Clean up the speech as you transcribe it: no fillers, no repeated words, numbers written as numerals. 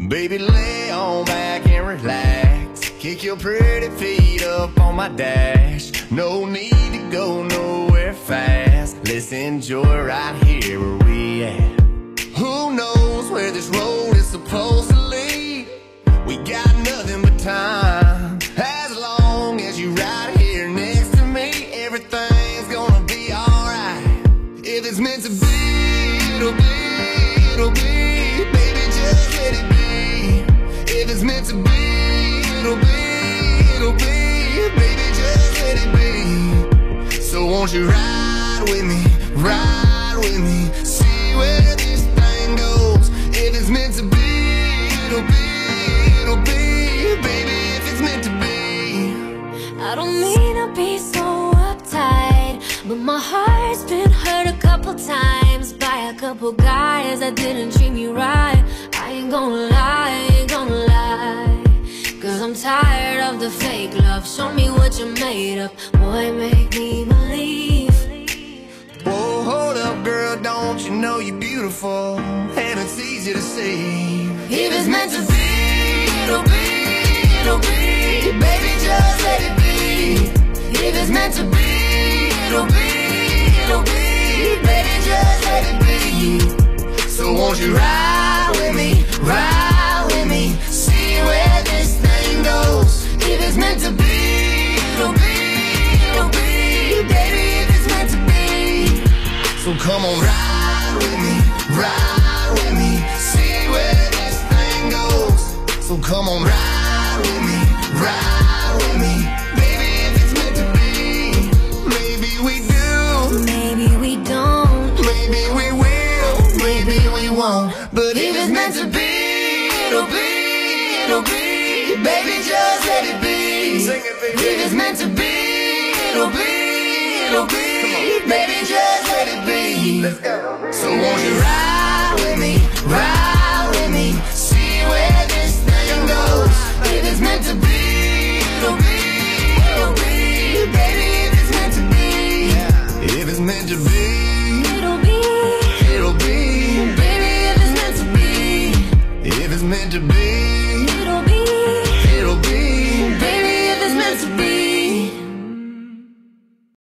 Baby, lay on back and relax. Kick your pretty feet up on my dash. No need to go nowhere fast. Let's enjoy right here where we at. Who knows where this road is supposed to lead? We got nothing but time. As long as you right here next to me, everything's gonna be alright. If it's meant to be, it'll be, it'll be. Baby, just let it be. If it's meant to be, it'll be, it'll be. Baby, just let it be. So won't you ride with me, ride with me, see where this thing goes. If it's meant to be, it'll be, it'll be. Baby, if it's meant to be. I don't mean to be so uptight, but my heart's been hurt a couple times by a couple guys that didn't treat me right. I ain't gonna lie, ain't gonna lie, 'cause I'm tired of the fake love. Show me what you're made of, boy, make me believe. Whoa, hold up, girl, don't you know you're beautiful? And it's easy to see. If it's meant to be, it'll be, it'll be. Baby, just let it be. If it's meant to be, it'll be, it'll be. Baby, just let it be. So won't you ride with me, ride with me, see where this thing goes. If it's meant to be, it'll be, it'll be. Baby, if it's meant to be. So come on, ride with me, ride with me, see where this thing goes. So come on, ride with me, ride with me. Baby, if it's meant to be, maybe we do, Maybe we don't, maybe we will, maybe we won't. But if it's meant to be, it'll be, it'll be. Baby, just let it be. Sing it, baby. If it's meant to be, it'll be, it'll be. Baby, just let it be. Let's go. So won't you ride